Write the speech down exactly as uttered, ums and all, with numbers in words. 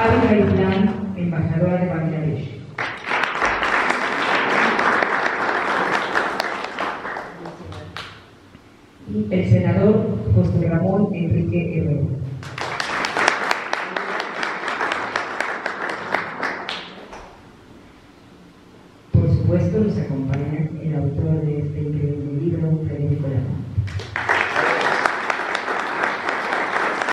Abigail Plan, embajadora de Bangladesh. Y el senador José Ramón Enrique Herrera. Por supuesto, nos acompaña el autor de este increíble libro, Federico Lama.